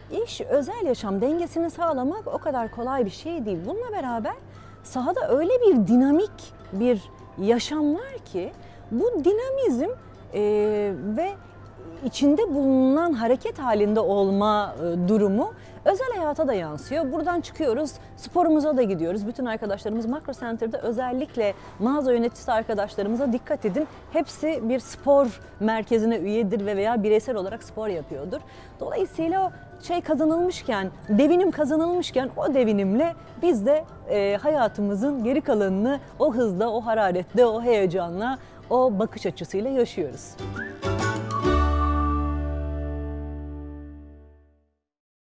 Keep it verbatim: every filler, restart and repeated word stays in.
İş, özel yaşam dengesini sağlamak o kadar kolay bir şey değil. Bununla beraber sahada öyle bir dinamik bir yaşam var ki bu dinamizm e, ve içinde bulunan hareket halinde olma e, durumu özel hayata da yansıyor. Buradan çıkıyoruz, sporumuza da gidiyoruz. Bütün arkadaşlarımız Makro Center'da, özellikle mağaza yöneticisi arkadaşlarımıza dikkat edin. Hepsi bir spor merkezine üyedir ve veya bireysel olarak spor yapıyordur. Dolayısıyla o şey kazanılmışken, devinim kazanılmışken o devinimle biz de e, hayatımızın geri kalanını o hızda, o hararetle, o heyecanla, o bakış açısıyla yaşıyoruz.